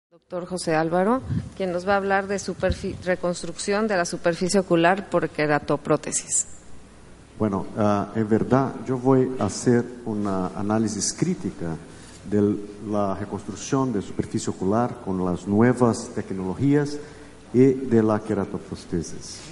Doctor José Álvaro, quien nos va a hablar de reconstrucción de la superficie ocular por queratoprótesis. Bueno, en verdad yo voy a hacer una análisis crítica de la reconstrucción de superficie ocular con las nuevas tecnologías y de la queratoprótesis.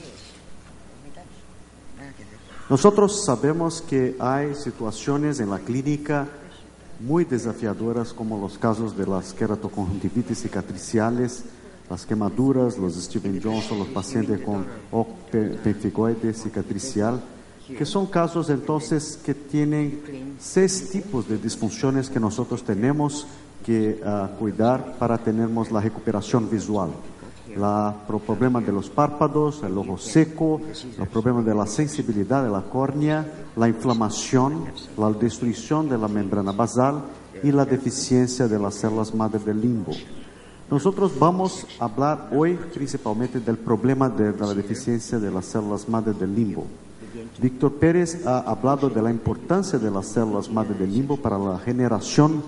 Nosotros sabemos que hay situaciones en la clínica muy desafiadoras, como los casos de las queratoconjuntivitis cicatriciales, las quemaduras, los Steven Johnson, los pacientes con pemphigoide cicatricial, que son casos entonces que tienen 6 tipos de disfunciones que nosotros tenemos que cuidar para tener la recuperación visual. El problema de los párpados, el ojo seco, el problema de la sensibilidad de la córnea, la inflamación, la destrucción de la membrana basal y la deficiencia de las células madre del limbo. Nosotros vamos a hablar hoy principalmente del problema de la deficiencia de las células madre del limbo. Víctor Pérez ha hablado de la importancia de las células madre del limbo para la generación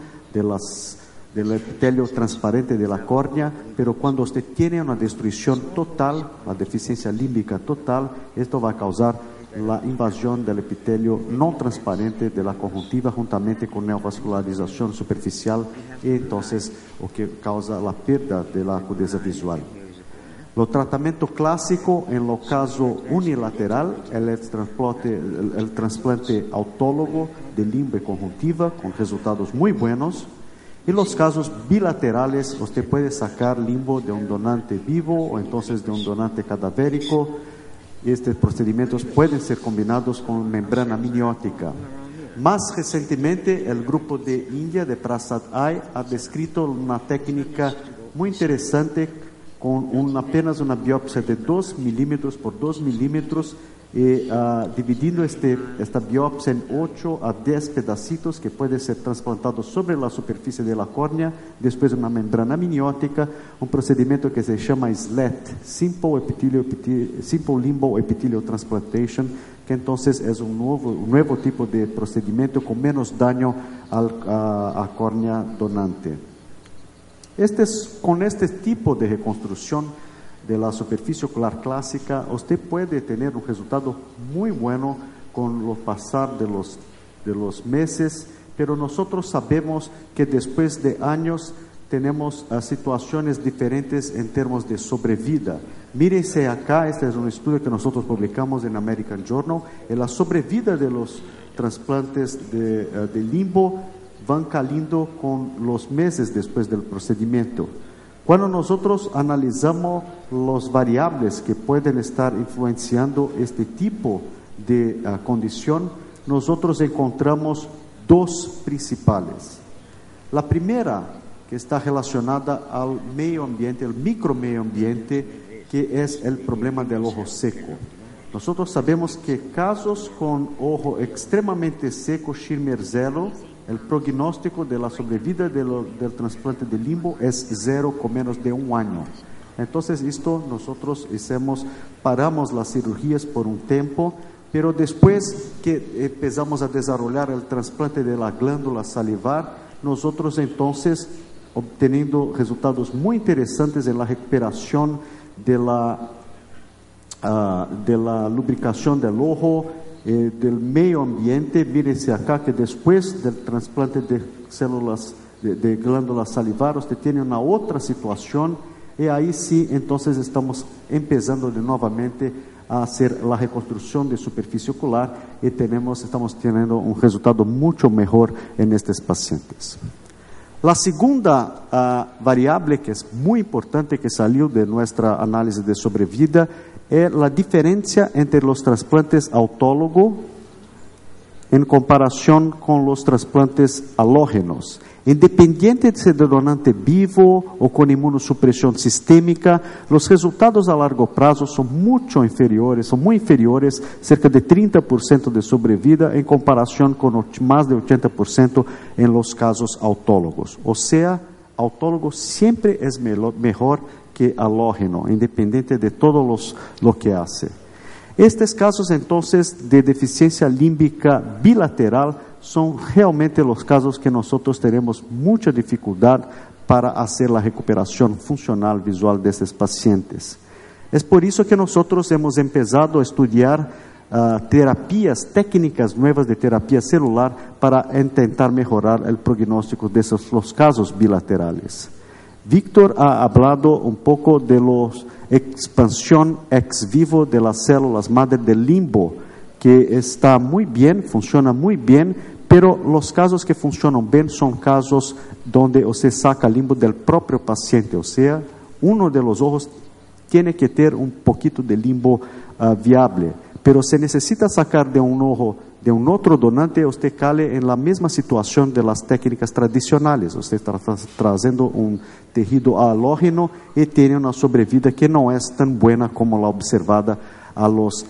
del epitelio transparente de la córnea, pero cuando usted tiene una destrucción total, la deficiencia límbica total, esto va a causar la invasión del epitelio no transparente de la conjuntiva juntamente con neovascularización superficial y entonces lo que causa la pérdida de la agudeza visual. El tratamiento clásico en lo caso unilateral, el trasplante autólogo de limbo y conjuntiva con resultados muy buenos. En los casos bilaterales, usted puede sacar limbo de un donante vivo o entonces de un donante cadavérico. Estos procedimientos pueden ser combinados con membrana amniótica. Más recientemente, el grupo de India, de Prasad Eye, ha descrito una técnica muy interesante con apenas una biopsia de 2 milímetros por 2 milímetros, dividiendo esta biopsia en 8 a 10 pedacitos que puede ser transplantados sobre la superficie de la córnea, después de una membrana amniótica, un procedimiento que se llama SLET, Simple Limbo Epithelial Transplantation, que entonces es un nuevo tipo de procedimiento con menos daño a córnea donante. Con este tipo de reconstrucción de la superficie ocular clásica, usted puede tener un resultado muy bueno con lo pasar de los meses, pero nosotros sabemos que después de años tenemos situaciones diferentes en términos de sobrevida. Mírense acá, este es un estudio que nosotros publicamos en American Journal, en la sobrevida de los trasplantes de limbo van cayendo con los meses después del procedimiento. Cuando nosotros analizamos las variables que pueden estar influenciando este tipo de condición, nosotros encontramos 2 principales. La primera, que está relacionada al medio ambiente, el micromedio ambiente, que es el problema del ojo seco. Nosotros sabemos que casos con ojo extremadamente seco, Schirmer 0, el pronóstico de la sobrevida del trasplante de limbo es 0 con menos de 1 año. Entonces nosotros paramos las cirugías por un tiempo, pero después que empezamos a desarrollar el trasplante de la glándula salivar, nosotros entonces obteniendo resultados muy interesantes en la recuperación de la lubricación del ojo, del medio ambiente. Mírense acá que después del trasplante de células de glándula salivar, usted tiene una otra situación y ahí sí, entonces estamos empezando de nuevamente a hacer la reconstrucción de superficie ocular y estamos teniendo un resultado mucho mejor en estos pacientes. La segunda variable que es muy importante que salió de nuestra análisis de sobrevida es la diferencia entre los trasplantes autólogos en comparación con los trasplantes halógenos. Independiente de ser de donante vivo o con inmunosupresión sistémica, los resultados a largo plazo son muy inferiores, cerca de 30% de sobrevida en comparación con más de 80% en los casos autólogos. O sea, autólogo siempre es mejor que halógeno, independiente de todo lo que hace. Estos casos entonces de deficiencia límbica bilateral son realmente los casos que nosotros tenemos mucha dificultad para hacer la recuperación funcional visual de estos pacientes. Es por eso que nosotros hemos empezado a estudiar terapias, técnicas nuevas de terapia celular para intentar mejorar el pronóstico de los casos bilaterales. Víctor ha hablado un poco de la expansión ex vivo de las células madre del limbo, que está muy bien, funciona muy bien, pero los casos que funcionan bien son casos donde usted saca limbo del propio paciente, o sea, uno de los ojos tiene que tener un poquito de limbo viable. Pero se necesita sacar de un ojo de un otro donante, usted cae en la misma situación de las técnicas tradicionales. Usted está trazendo un tejido halógeno y tiene una sobrevida que no es tan buena como la observada a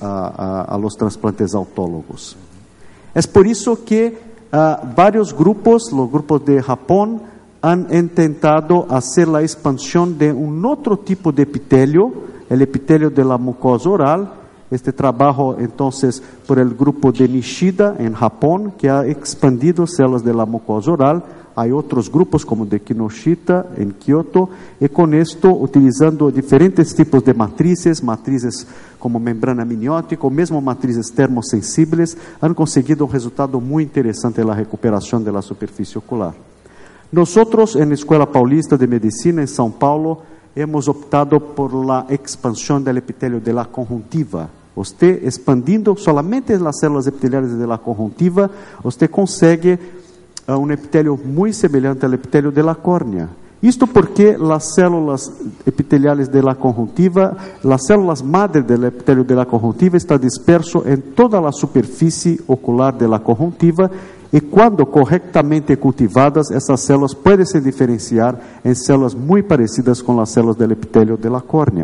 los trasplantes autólogos. Es por eso que varios grupos, los grupos de Japón, han intentado hacer la expansión de un otro tipo de epitelio, el epitelio de la mucosa oral. Este trabajo entonces por el grupo de Nishida en Japón, que ha expandido células de la mucosa oral. Hay otros grupos como de Kinoshita en Kioto, y con esto utilizando diferentes tipos de matrices como membrana amniótica o mesmo matrices termosensibles, han conseguido un resultado muy interesante en la recuperación de la superficie ocular. Nosotros en la Escuela Paulista de Medicina en São Paulo hemos optado por la expansión del epitelio de la conjuntiva. Usted expandiendo solamente las células epiteliales de la conjuntiva, usted consigue un epitelio muy semejante al epitelio de la córnea. Esto porque las células epiteliales de la conjuntiva, las células madre del epitelio de la conjuntiva está disperso en toda la superficie ocular de la conjuntiva, y cuando correctamente cultivadas, estas células pueden se diferenciar en células muy parecidas con las células del epitelio de la córnea.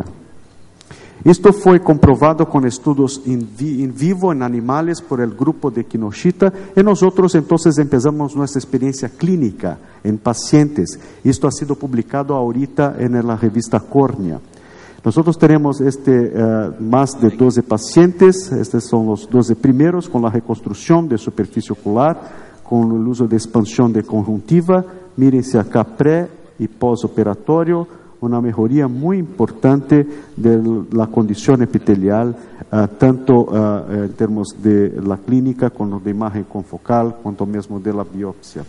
Esto fue comprobado con estudios en vivo en animales por el grupo de Kinoshita, y nosotros entonces empezamos nuestra experiencia clínica en pacientes. Esto ha sido publicado ahorita en la revista Córnea. Nosotros tenemos más de 12 pacientes, estos son los 12 primeros con la reconstrucción de superficie ocular, con el uso de expansión de conjuntiva. Mírense acá pré y postoperatorio, una mejoría muy importante de la condición epitelial, tanto en términos de la clínica, como de imagen confocal, cuanto mismo de la biopsia.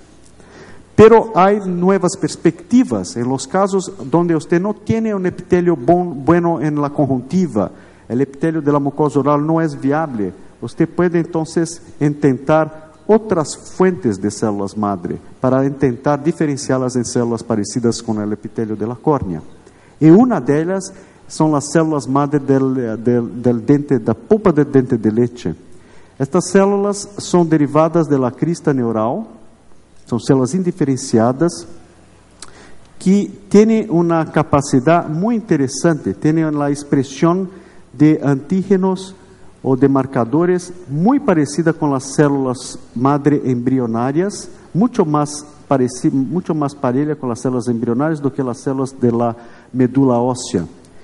Pero hay nuevas perspectivas en los casos donde usted no tiene un epitelio bueno en la conjuntiva, el epitelio de la mucosa oral no es viable. Usted puede entonces intentar otras fuentes de células madre para intentar diferenciarlas en células parecidas con el epitelio de la córnea. Y una de ellas son las células madre del dente, de la pulpa del dente de leche. Estas células son derivadas de la crista neural, son células indiferenciadas que tienen una capacidad muy interesante, tienen la expresión de antígenos o de marcadores muy parecida con las células madre embrionarias, mucho más parecida con las células embrionarias do que las células de la médula ósea.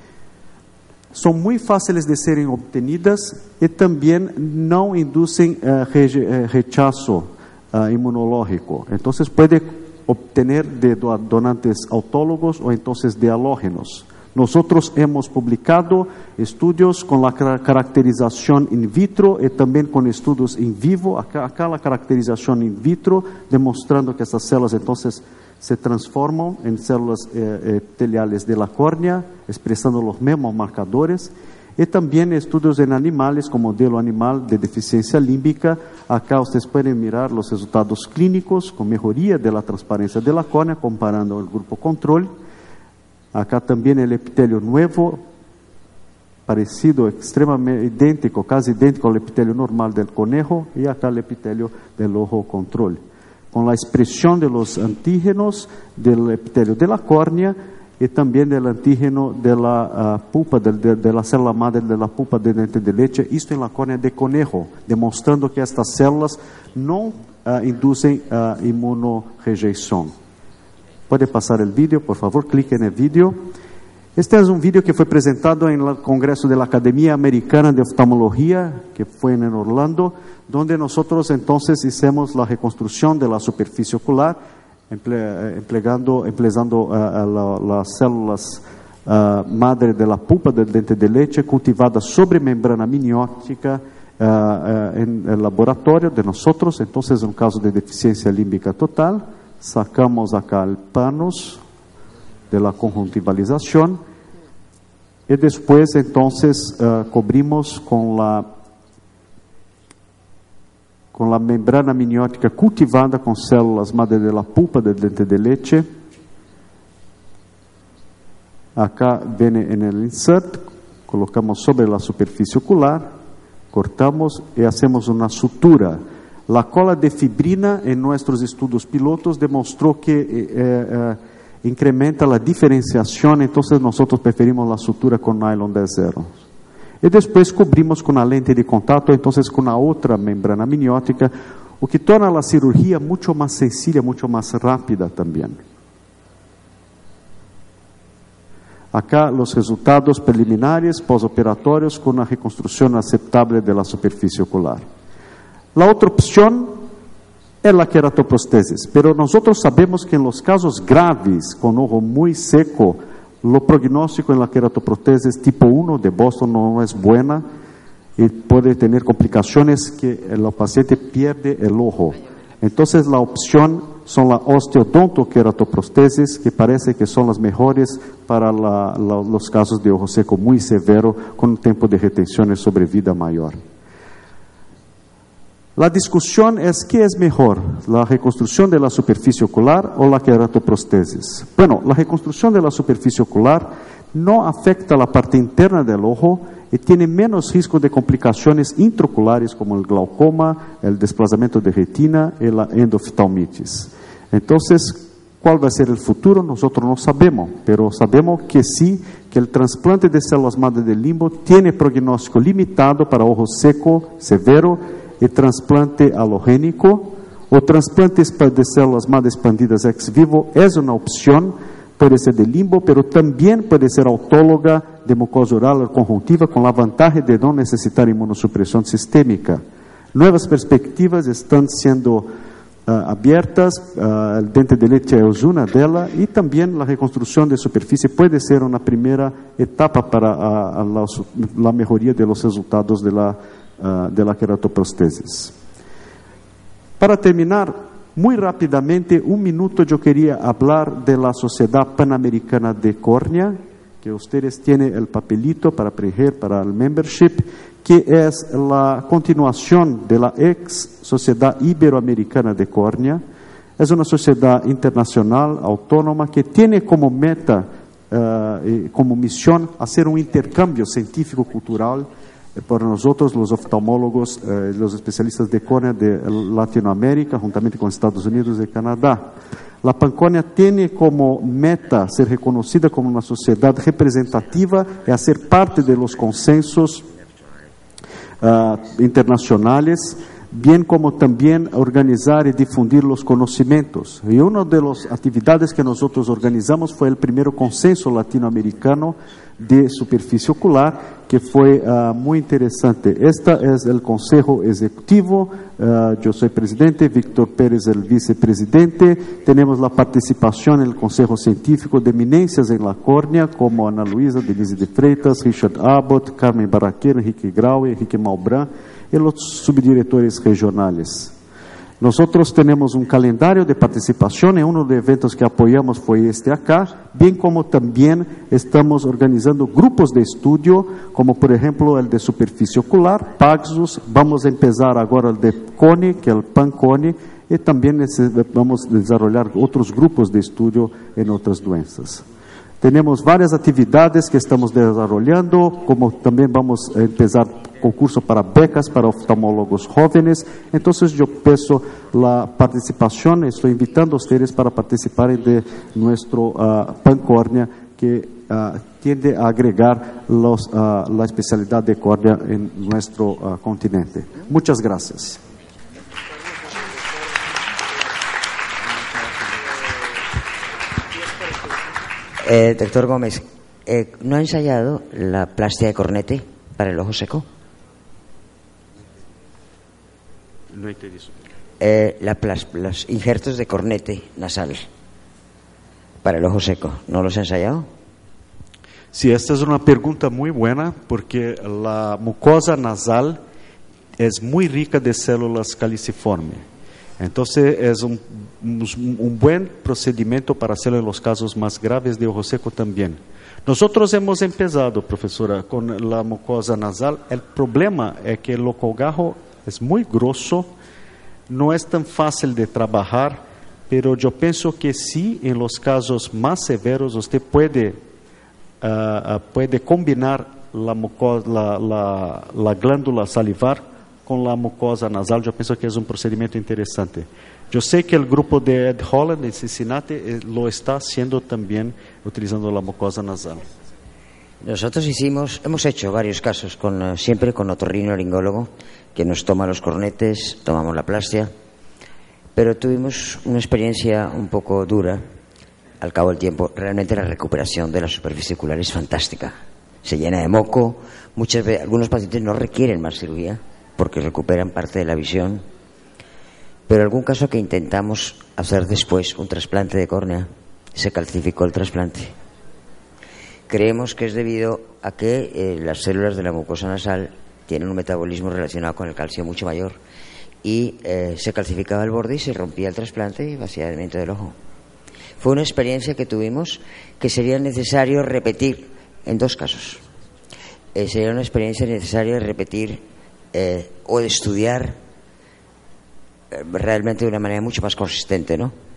Son muy fáciles de ser obtenidas y también no inducen rechazo inmunológico. Entonces puede obtener de donantes autólogos o entonces de halógenos. Nosotros hemos publicado estudios con la caracterización in vitro y también con estudios in vivo. Acá la caracterización in vitro, demostrando que estas células entonces se transforman en células epiteliales de la córnea, expresando los mismos marcadores. Y también estudios en animales, como modelo animal de deficiencia límbica. Acá ustedes pueden mirar los resultados clínicos con mejoría de la transparencia de la córnea, comparando el grupo control. Acá también el epitelio nuevo, parecido, extremadamente idéntico, casi idéntico al epitelio normal del conejo, y acá el epitelio del ojo control. Con la expresión de los antígenos del epitelio de la córnea y también del antígeno de la pulpa, de la célula madre de la pulpa del dente de leche, esto en la córnea de conejo, demostrando que estas células no inducen inmunorrejeición. Puede pasar el vídeo, por favor, clique en el vídeo. Este es un vídeo que fue presentado en el Congreso de la Academia Americana de Oftalmología, que fue en Orlando, donde nosotros entonces hicimos la reconstrucción de la superficie ocular empleando las células madre de la pulpa del diente de leche cultivadas sobre membrana amniótica en el laboratorio de nosotros. Entonces, en un caso de deficiencia límbica total, sacamos acá el panos de la conjuntivalización y después entonces cubrimos con la membrana amniótica cultivada con células madre de la pulpa del diente de leche. Acá viene en el insert, colocamos sobre la superficie ocular, cortamos y hacemos una sutura. La cola de fibrina en nuestros estudios pilotos demostró que incrementa la diferenciación, entonces nosotros preferimos la sutura con nylon 10-0. Y después cubrimos con la lente de contacto, entonces con la otra membrana amniótica, o que torna la cirugía mucho más sencilla, mucho más rápida también. Acá los resultados preliminares posoperatorios con una reconstrucción aceptable de la superficie ocular. La otra opción es la queratoprostesis, pero nosotros sabemos que en los casos graves, con ojo muy seco, lo prognóstico en la queratoprostesis tipo 1 de Boston no es buena y puede tener complicaciones que el paciente pierde el ojo. Entonces la opción son la osteodontoqueratoprostesis, que parece que son las mejores para los casos de ojo seco muy severo, con un tiempo de retención y sobrevida mayor. La discusión es ¿qué es mejor? ¿La reconstrucción de la superficie ocular o la queratoprostesis? Bueno, la reconstrucción de la superficie ocular no afecta la parte interna del ojo y tiene menos riesgo de complicaciones intraoculares como el glaucoma, el desplazamiento de retina y la endoftalmitis. Entonces, ¿cuál va a ser el futuro? Nosotros no sabemos, pero sabemos que sí, que el trasplante de células madre del limbo tiene pronóstico limitado para ojo seco, severo, y trasplante halogénico o trasplante de células madre expandidas ex vivo es una opción. Puede ser de limbo, pero también puede ser autóloga de mucosa oral o conjuntiva, con la ventaja de no necesitar inmunosupresión sistémica. Nuevas perspectivas están siendo abiertas, el diente de leche es una de ellas, y también la reconstrucción de superficie puede ser una primera etapa para la mejoría de los resultados de la queratoprostesis. Para terminar, muy rápidamente, un minuto, yo quería hablar de la Sociedad Panamericana de Córnea, que ustedes tienen el papelito para el membership, que es la continuación de la ex Sociedad Iberoamericana de Córnea. Es una sociedad internacional, autónoma, que tiene como meta, como misión, hacer un intercambio científico-cultural para nosotros, los oftalmólogos, los especialistas de córnea de Latinoamérica, juntamente con Estados Unidos y Canadá. La Pancórnea tiene como meta ser reconocida como una sociedad representativa y hacer parte de los consensos internacionales, bien como también organizar y difundir los conocimientos. Y una de las actividades que nosotros organizamos fue el primer consenso latinoamericano de superficie ocular, que fue muy interesante. Este es el Consejo Ejecutivo, yo soy presidente, Víctor Pérez el vicepresidente. Tenemos la participación en el Consejo Científico de eminencias en la córnea, como Ana Luisa Denise de Freitas, Richard Abbott, Carmen Barraquer, Enrique Grau, Enrique Malbrán, y los subdirectores regionales. Nosotros tenemos un calendario de participación, y uno de los eventos que apoyamos fue este acá, bien como también estamos organizando grupos de estudio, como por ejemplo el de superficie ocular, Paxos. Vamos a empezar ahora el de CONE, que es el PANCONE, y también vamos a desarrollar otros grupos de estudio en otras doenças. Tenemos varias actividades que estamos desarrollando, como también vamos a empezar concurso para becas para oftalmólogos jóvenes. Entonces yo peço la participación, estoy invitando a ustedes para participar de nuestro Pancórnea, que tiende a agregar la especialidad de córnea en nuestro continente. Muchas gracias. Doctor Gómez, ¿no ha ensayado la plastia de cornete para el ojo seco? No entendí eso. los injertos de cornete nasal para el ojo seco. ¿No los he ensayado? Sí, esta es una pregunta muy buena porque la mucosa nasal es muy rica de células caliciformes. Entonces es un buen procedimiento para hacerlo en los casos más graves de ojo seco también. Nosotros hemos empezado, profesora, con la mucosa nasal. El problema es que el locogajo es muy grueso, no es tan fácil de trabajar, pero yo pienso que sí, en los casos más severos, usted puede combinar la glándula salivar con la mucosa nasal. Yo pienso que es un procedimiento interesante. Yo sé que el grupo de Ed Holland de Cincinnati lo está haciendo también utilizando la mucosa nasal. Nosotros hemos hecho varios casos siempre con otorrinolaringólogo, que nos toma los cornetes, tomamos la plastia, pero tuvimos una experiencia un poco dura al cabo del tiempo. Realmente la recuperación de la superficie ocular es fantástica. Se llena de moco, muchas veces algunos pacientes no requieren más cirugía porque recuperan parte de la visión. Pero en algún caso que intentamos hacer después un trasplante de córnea, se calcificó el trasplante. Creemos que es debido a que las células de la mucosa nasal tienen un metabolismo relacionado con el calcio mucho mayor y se calcificaba el borde y se rompía el trasplante y vaciamiento del ojo. Fue una experiencia que tuvimos que sería necesario repetir en dos casos. Sería una experiencia necesaria repetir o de estudiar realmente de una manera mucho más consistente, ¿no?